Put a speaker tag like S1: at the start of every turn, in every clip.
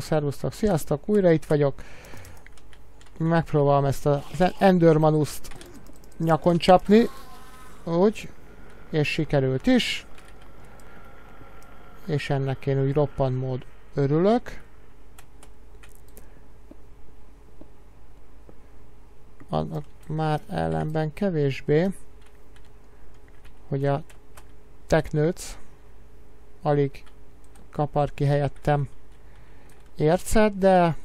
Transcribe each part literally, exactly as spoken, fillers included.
S1: szervusztok, sziasztok, újra itt vagyok. Megpróbálom ezt az Endermanuszt nyakon csapni. Úgy. És sikerült is. És ennek én úgy roppant mód örülök. Annak már ellenben kevésbé, hogy a teknőc alig kapar ki helyettem ércet, de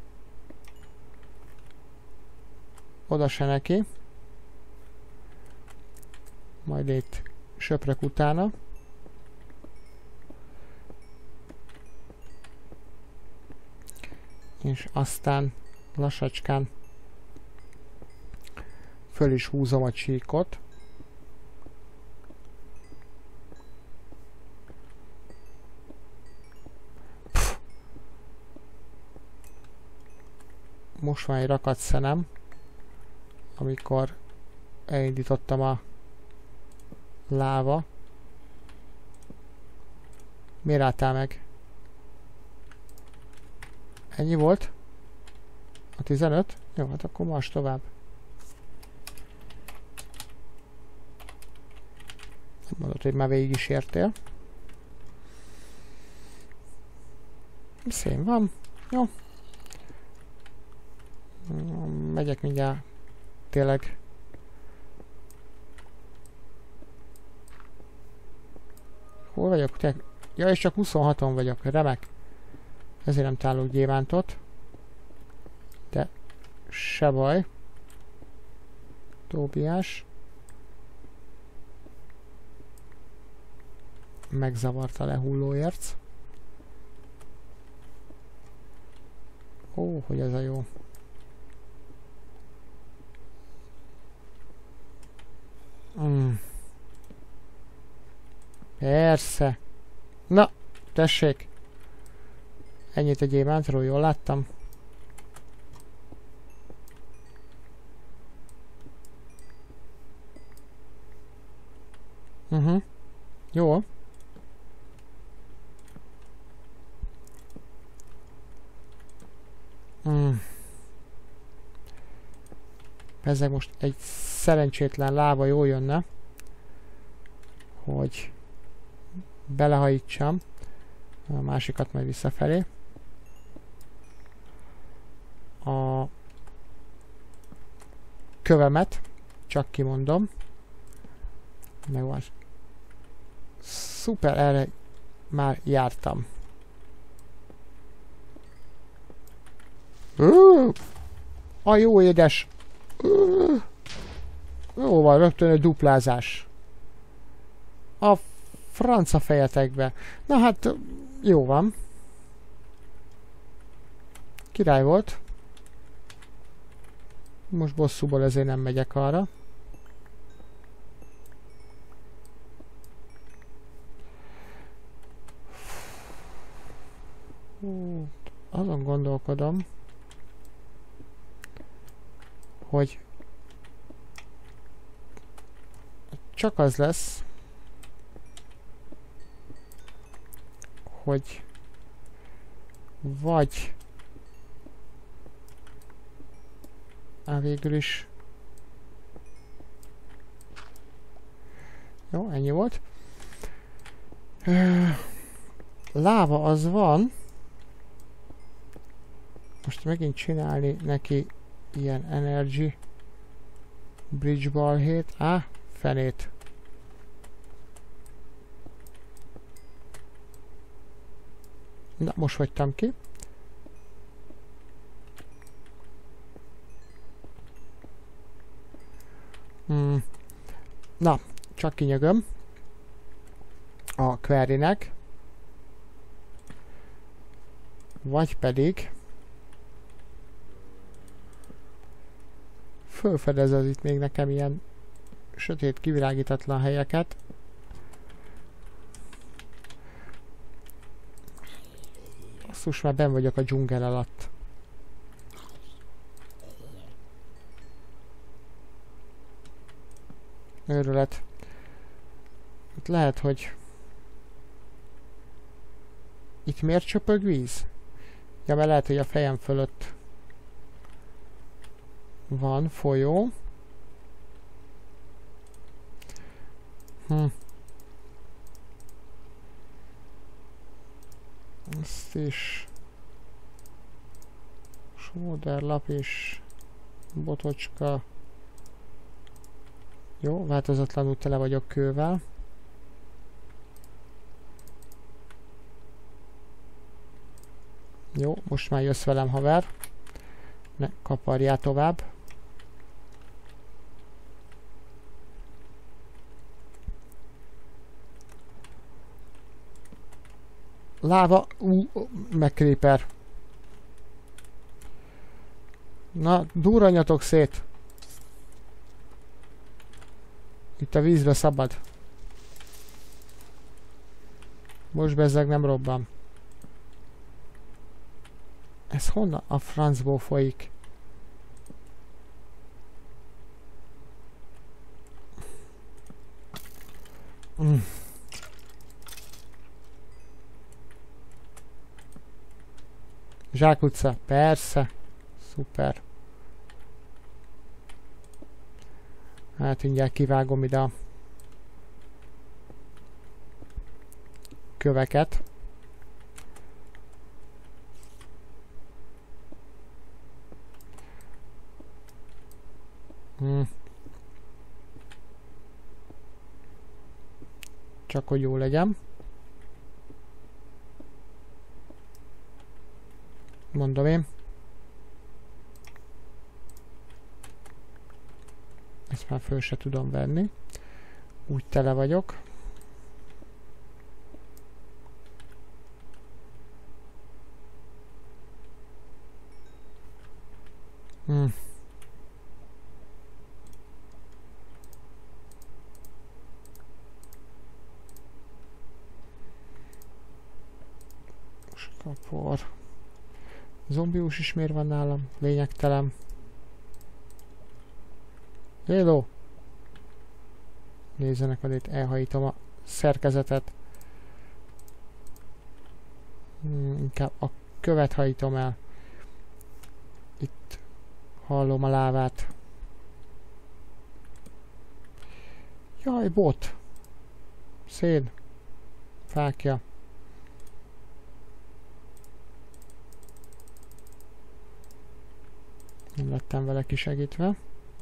S1: oda se neki. Majd itt söprök utána. És aztán lassacskán föl is húzom a csíkot. Pff. Most van egy rakat szenem, amikor elindítottam a láva. Miért álltál meg? Ennyi volt? A tizenöt? Jó, hát akkor most tovább. Mondod, hogy már végig is értél. Szén van. Jó. Megyek mindjárt. Tényleg. Hol vagyok? Te... Ja, és csak huszonhaton vagyok. Remek. Ezért nem találok gyémántot. De se baj. Tóbiás. Megzavart a lehulló érc. Ó, hogy ez a jó. Mm. Persze. Na, tessék. Ennyit a gyémántról, jól láttam. Mhm. Uh-huh. Jó. Mm. Ezek most egy szerencsétlen láva jól jönne, hogy belehajítsam a másikat majd visszafelé. A kövemet, csak kimondom. Meg van. Szuper, erre már jártam. Uh, a jó édes. Uh, jó van, rögtön egy duplázás. A franca fejetekbe. Na hát, jó van. Király volt. Most bosszúból ezért nem megyek arra. Hú, azon gondolkodom, hogy csak az lesz, hogy vagy á, végül is jó, ennyi volt. Láva az van. Most megint csinálni neki ilyen energy bridge balhét. Á, fenét. Na, most hagytam ki. Hmm. Na, csak kinyögöm a querynek. Vagy pedig fölfedez az itt még nekem ilyen sötét, kivilágítatlan helyeket. Basszus, már benn vagyok a dzsungel alatt. Őrület. Itt lehet, hogy itt miért csöpög víz? Ja, mert lehet, hogy a fejem fölött van folyó. Hm. Ezt is. Sóderlap és botocska. Jó, változatlanul tele vagyok kővel. Jó, most már jössz velem, haver. Ne kaparjál tovább. Láva, ú, meg creeper. Na, durranjatok szét. Itt a vízbe szabad. Most bezzeg nem robban. Ez honnan a francból folyik? Mm. Zsákutca, persze. Szuper. Hát mindjárt kivágom ide a köveket. Hmm. Csak hogy jó legyen. Mondom én. Ezt már föl se tudom venni. Úgy tele vagyok. Hmm. Skapor. Zombius is miért van nálam? Lényegtelen. Hello! Nézzenek, mert itt elhajítom a szerkezetet. Hmm, inkább a követ hajítom el. Itt hallom a lávát. Jaj, bot! Szén. Fákja. Nem lettem vele kisegítve.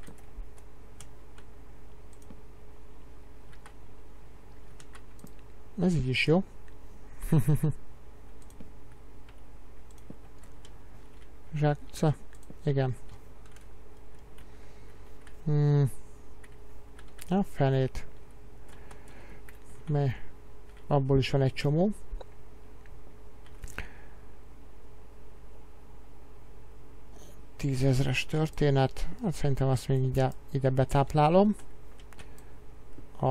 S1: Ez így is jó. Zsákutca? Igen. Hmm. A fenét. Mely. Abból is van egy csomó. Tízezres történet. Hát szerintem azt még ide, ide betáplálom. A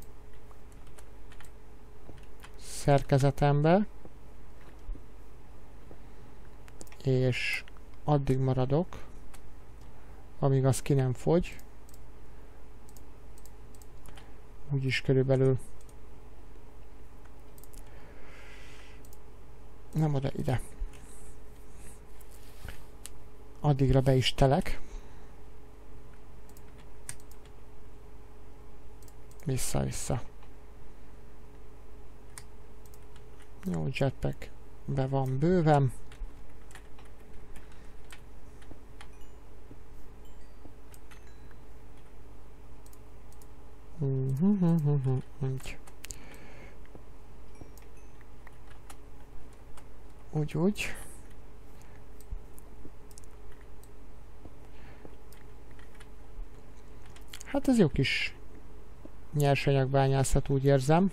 S1: szerkezetembe. És addig maradok, amíg az ki nem fogy. Úgyis körülbelül nem oda, ide. Addigra be is telek. Vissza-vissza. Jó, jetpack be van bőven. Úgy. Úgy, úgy. Hát ez jó kis nyersanyagbányászat, úgy érzem.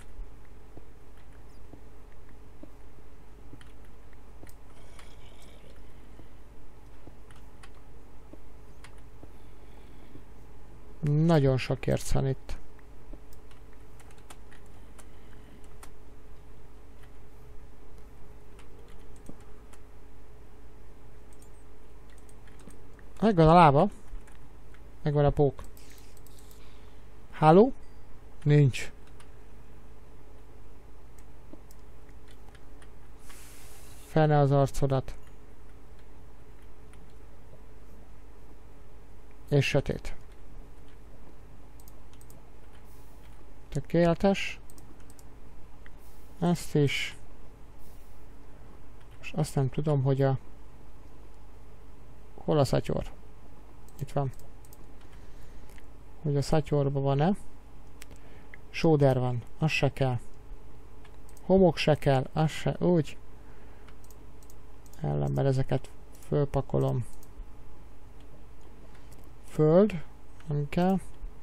S1: Nagyon sok érc van itt. Megvan a lába. Megvan a pók. Háló? Nincs. Fene az arcodat. És sötét. Tökéletes. Ezt is. És azt nem tudom, hogy a... Hol a szatyor? Itt van. Hogy a szatyorban van-e? Sóder van. Az se kell. Homok se kell. Az se. Úgy. Ellenben ezeket fölpakolom. Föld. Nem kell.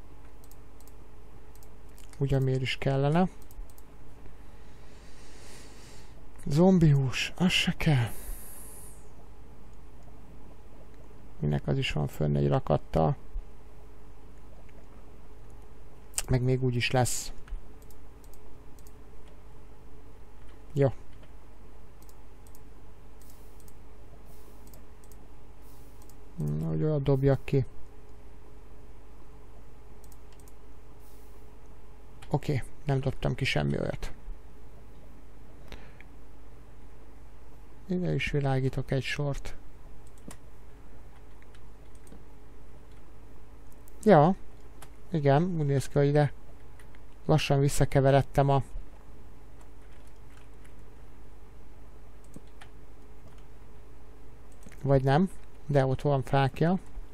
S1: Ugyan miért is kellene. Zombihús. Az se kell. Minek az is van fönn egy rakattal. Meg még úgy is lesz. Jó. Na, hogy olyat dobjak ki. Oké, okay, nem dobtam ki semmi olyat. Ide is világítok egy sort. Ja, igen, úgy néz ki, hogy ide lassan visszakeveredtem a... Vagy nem, de ott van fákja.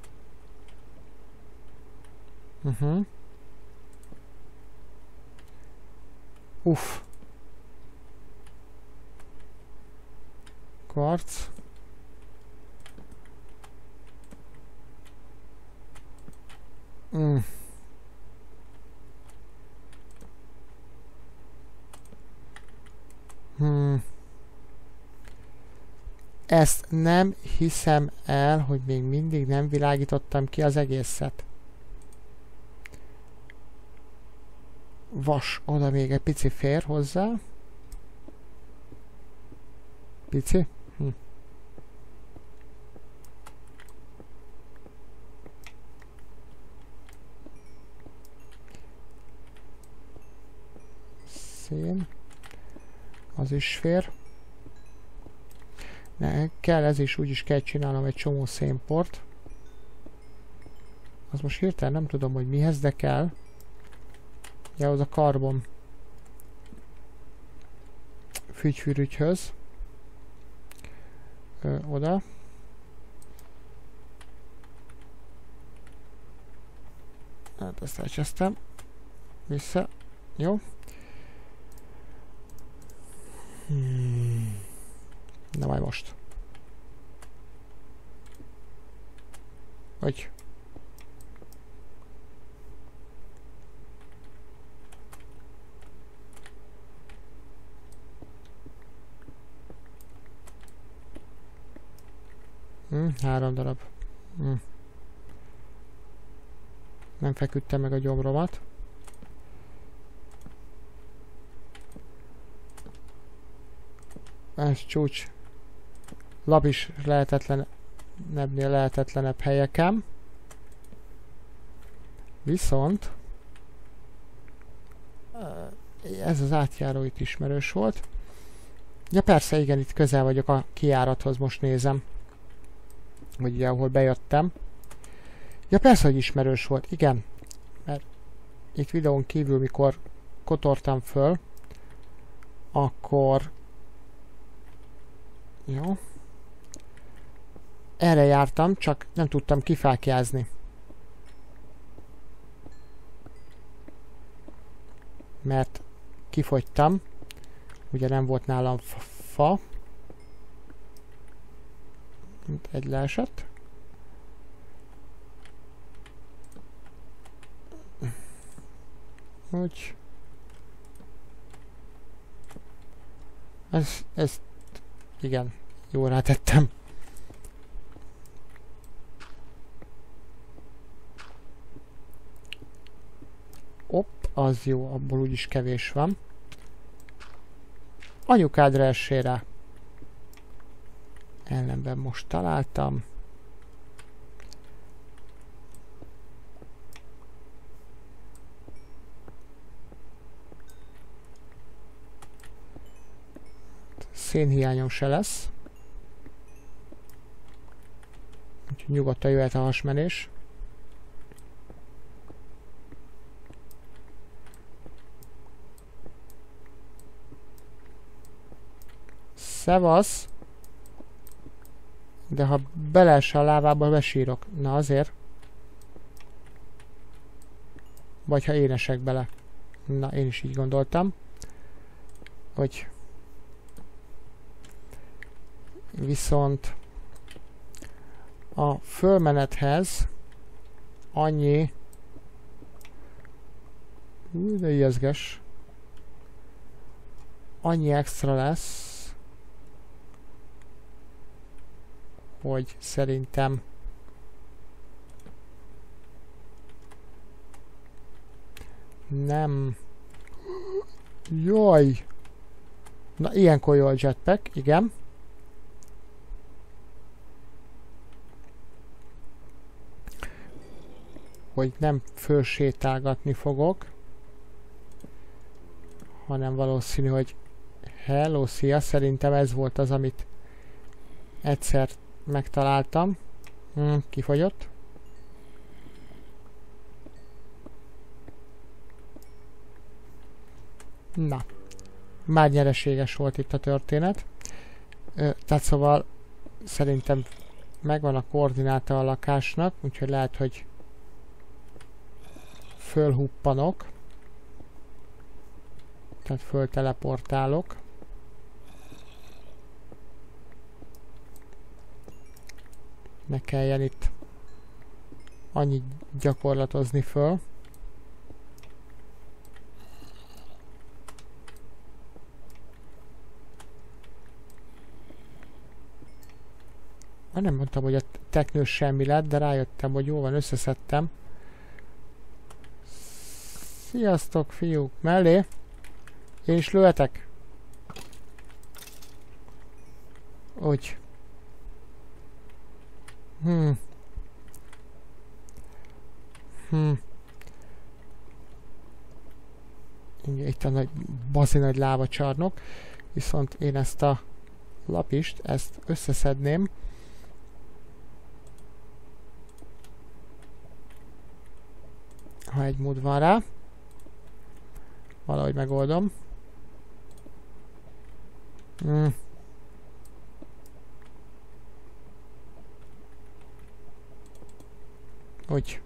S1: Uh-huh. Uff. Kvarc. Mm. Hmm. Ezt nem hiszem el, hogy még mindig nem világítottam ki az egészet. Vas, oda még egy pici fér hozzá. Pici? Hm. Szén. Az is fér. Ne, kell, ez is, úgyis kell csinálnom egy csomó szénport. Az most hirtelen nem tudom, hogy mihez, de kell. Ja, az a karbon. Fügyfürügyhöz. Ö, oda. Hát ezt elcsesztem. Vissza. Jó. Hmm. Na majd most. Hogy? Hmm, három darab. Hmm. Nem feküdtem meg a gyomromat. Ez csúcs. Lap is lehetetlenebbnél lehetetlenebb helyeken. Viszont ez az átjáró itt ismerős volt. Ja persze, igen, itt közel vagyok a kijárathoz, most nézem. Vagy ugye, ahol bejöttem. Ja persze, hogy ismerős volt, igen. Mert itt videón kívül, mikor kotortam föl, akkor... Jó. Erre jártam, csak nem tudtam kifákjázni. Mert kifogytam. Ugye nem volt nálam fa. Egy leesett. Úgy. Ez, ez, igen, jól rátettem. Hopp, az jó, abból úgyis kevés van. Anyukádra essél rá. Ellenben most találtam. Szénhiányom se lesz. Úgyhogy nyugodtan jöhet a hasmenés. Szevasz. De ha beleesse a lávába, besírok. Na azért. Vagy ha én esek bele. Na, én is így gondoltam. Hogy... Viszont... A fölmenethez... Annyi... Hú, de ijeszges. Annyi extra lesz... hogy szerintem nem... Jaj! Na, ilyenkor jó a jetpack, igen. Hogy nem fölsétálgatni fogok, hanem valószínű, hogy hello, szia, szerintem ez volt az, amit egyszer megtaláltam. Hm, kifogyott. Na. Már nyereséges volt itt a történet. Ö, tehát szóval szerintem megvan a koordináta a lakásnak, úgyhogy lehet, hogy fölhuppanok. Tehát fölteleportálok. Ne kelljen itt annyit gyakorlatozni föl. Nem mondtam, hogy a teknős semmi lett, de rájöttem, hogy jó van, összeszedtem. Sziasztok, fiúk! Mellé! Én is lőhetek? Úgy. Hmm. Hmm. Itt a nagy, bazi nagy lávacsarnok. Viszont én ezt a lapist, ezt összeszedném. Ha egy mód van rá. Valahogy megoldom. Hmm. Úgy.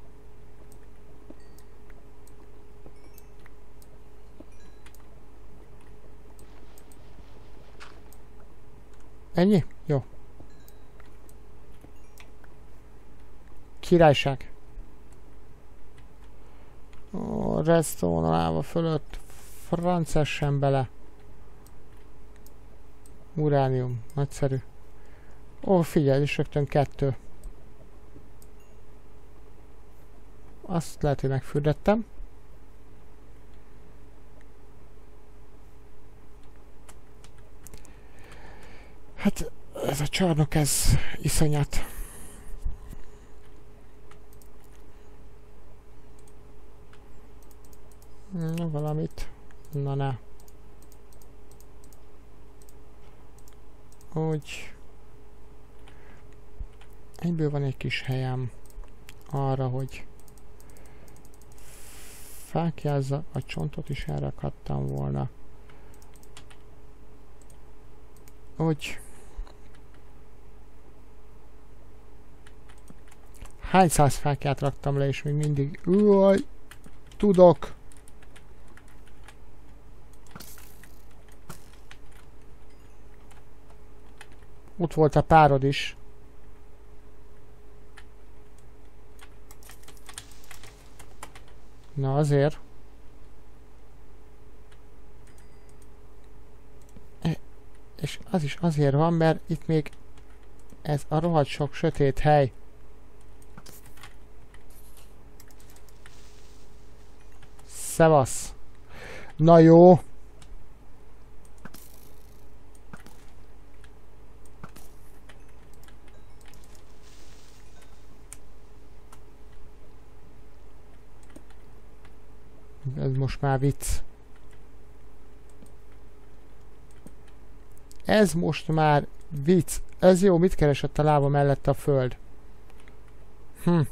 S1: Ennyi? Jó. Királyság. Ó, redstone láva fölött. Francessen bele. Uránium. Nagyszerű. Ó, figyelj, és rögtön kettő. Azt lehet, hogy megfürdettem. Hát, ez a csarnok, ez iszonyat. Na, valamit. Na, ne. Úgy. Egyből van egy kis helyem arra, hogy fákjázza, a csontot is elrakhattam volna. Úgy. Hány száz fákját raktam le, és még mindig... Uaj, tudok! Ott volt a párod is. Na azért. E, és az is azért van, mert itt még ez a rohadt sok sötét hely. Szevasz. Na jó. Ez most már vicc. Ez most már vicc. Ez jó, mit keresett a lába mellett a föld? Hm.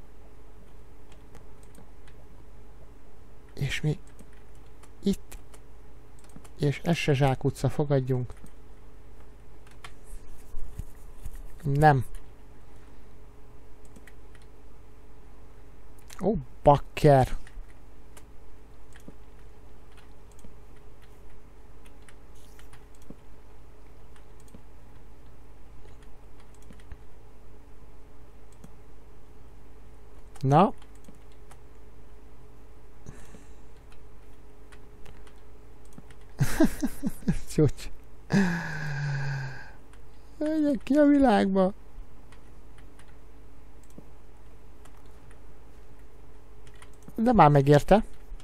S1: És mi itt, és ez se zsákutca, fogadjunk. Nem. Ó, bakker. Na. Csúcs. Menjek ki a világba. De már megérte.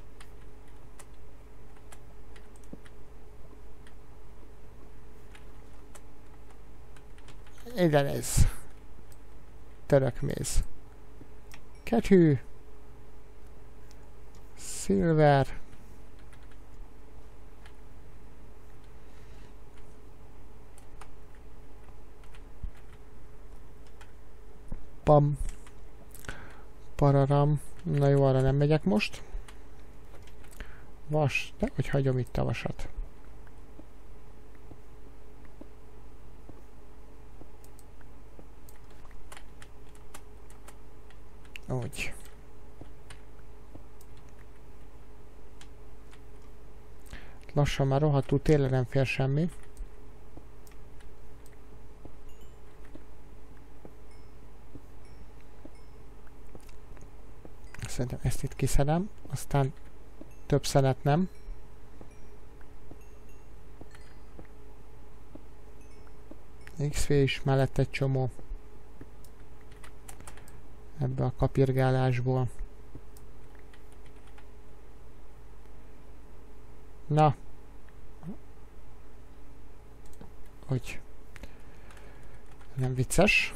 S1: Ide nézz. Törökméz. Kettő. Silver. Pam. Pararam. Na jó, arra nem megyek most. Vas, de hogy hagyom itt a vasat. Úgy. Lassan már rohadtul tényleg nem fér semmi. Szerintem ezt itt kiszedem, aztán több szenet nem. iksz vé is mellett egy csomó. Ebbe a kapirgálásból. Na. Hogy. Nem vicces.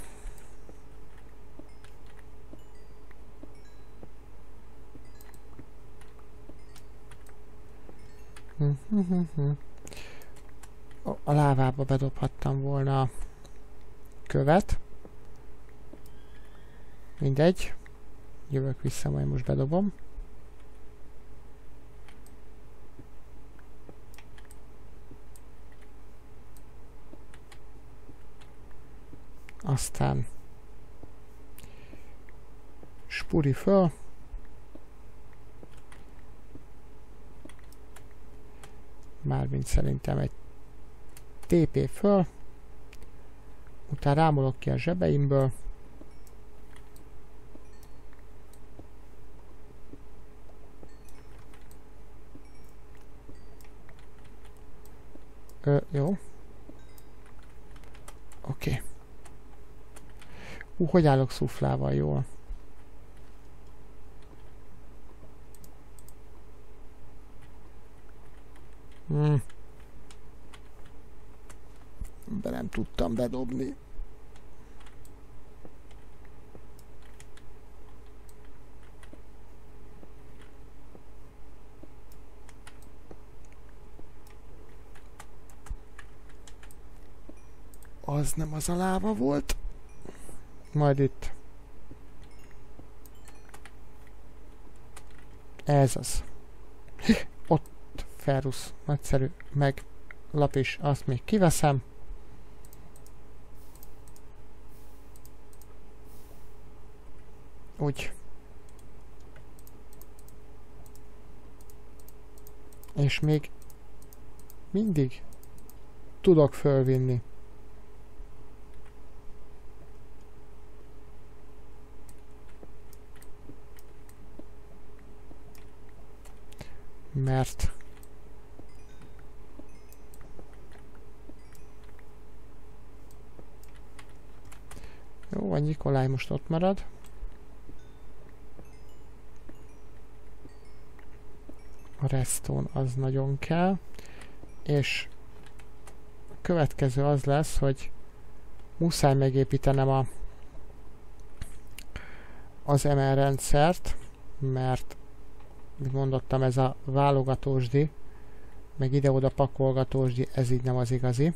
S1: A lávába bedobhattam volna a követ. Mindegy. Jövök vissza, majd most bedobom. Aztán spuri föl. Mármint szerintem egy té pé föl. Utána rámolok ki a zsebeimből. Ö, jó. Oké. Okay. Hú, hogy állok szuflával jól? Hmm. Be nem tudtam bedobni. Az nem az a láva volt. Majd itt. Ez az. Ott Ferrusz. Nagyszerű. Meg lap is. Azt még kiveszem. Úgy. És még mindig tudok fölvinni. Mert jó, a Nikolaj most ott marad. A redstone az nagyon kell. És a következő az lesz, hogy muszáj megépítenem a az em el rendszert, mert mint mondottam, ez a válogatósdi, meg ide-oda pakolgatósdi, ez így nem az igazi.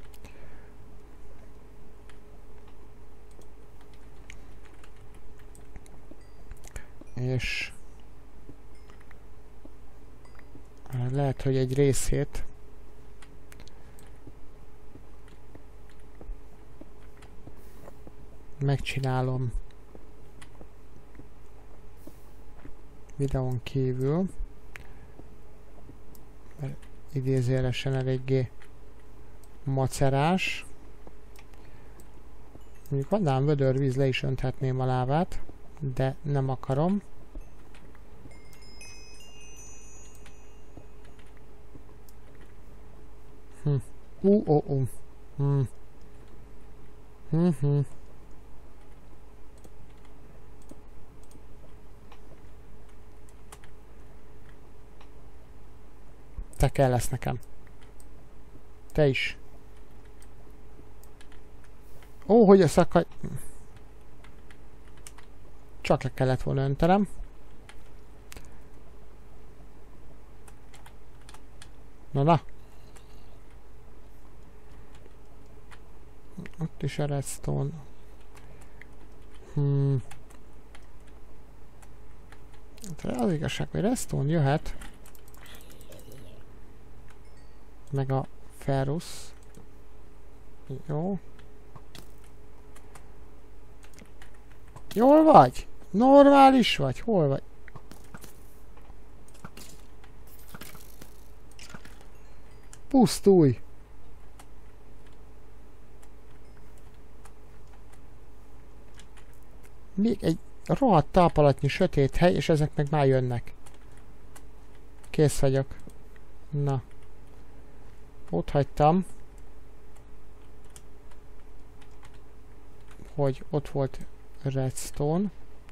S1: És lehet, hogy egy részét megcsinálom videón kívül, mert idézőjelesen eléggé macerás. Mondjuk adnám vödörvíz, le is önthetném a lávát, de nem akarom. Hm. Uh, uh, uh. Hm. Hm, hm. Te kell lesz nekem. Te is. Ó, hogy a szakadj... Csak le kellett volna öntenem. Na, na. Ott is a redstone. Hmm. Az igazság, hogy redstone jöhet. Meg a ferrous. Jó. Jól vagy? Normális vagy? Hol vagy? Pusztulj! Még egy rohadt talpalatnyi sötét hely, és ezek meg már jönnek. Kész vagyok. Na. Ott hagytam. Hogy ott volt redstone.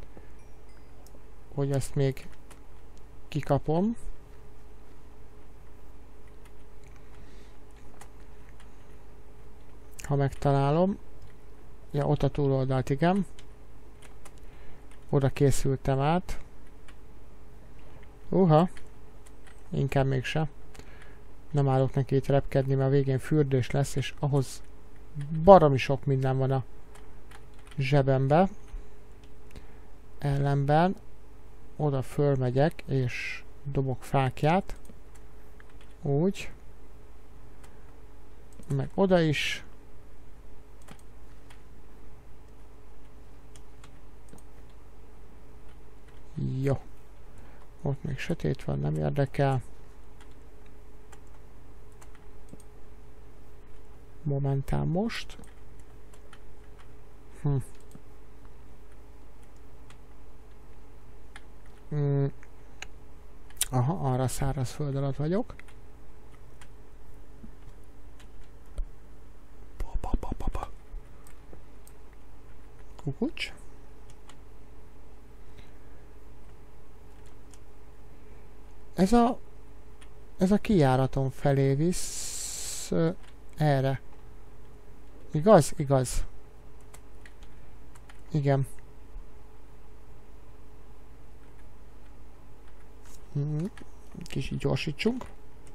S1: Hogy ezt még kikapom. Ha megtalálom. Ja, ott a túloldalt, igen. Oda készültem át. Uha. Inkább mégse. Nem állok neki itt repkedni, mert a végén fürdés lesz, és ahhoz baromi sok minden van a zsebembe. Ellenben oda fölmegyek, és dobok fákját. Úgy. Meg oda is. Jó. Ott még sötét van, nem érdekel. Momentán most. Hm. Mm. Aha, arra száraz föld alatt vagyok. Pa, pa, pa, pa. Kukucs. Ez a ez a kijáraton felé visz uh, erre. Igaz? Igaz. Igen. Mm, kicsit gyorsítsunk.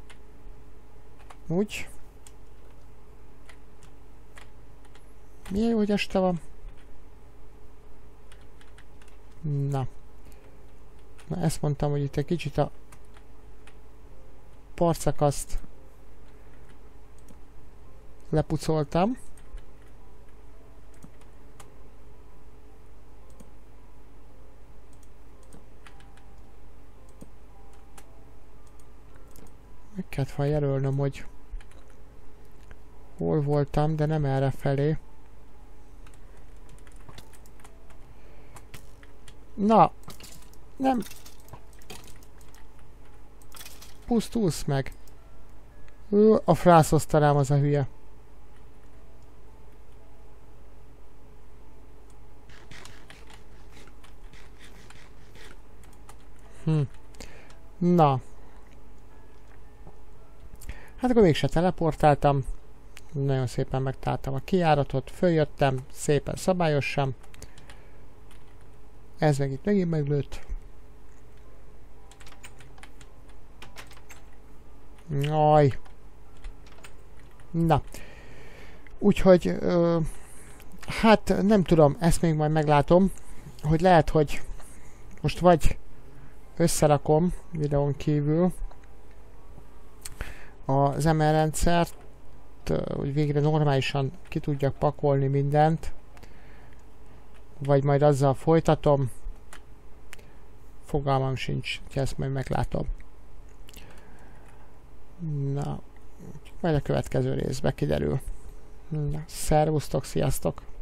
S1: Úgy. Milyen jó, hogy este van. Na. Na, ezt mondtam, hogy itt egy kicsit a partszakaszt lepucoltam. Meg kellett volna jelölnöm, hogy hol voltam, de nem erre felé. Na, nem. Pusztulsz meg. Ő, a frászoztanám az a hülye. Hm. Na. Hát akkor mégse teleportáltam. Nagyon szépen megtaláltam a kijáratot, följöttem, szépen szabályosan. Ez meg itt megint meglőtt. Jaj. Na. Úgyhogy, ö, hát nem tudom, ezt még majd meglátom, hogy lehet, hogy most vagy összerakom videón kívül az em el rendszert, hogy végre normálisan ki tudjak pakolni mindent, vagy majd azzal folytatom. Fogalmam sincs, hogy ezt majd meglátom. Na, majd a következő részbe kiderül. Na, szervusztok, sziasztok!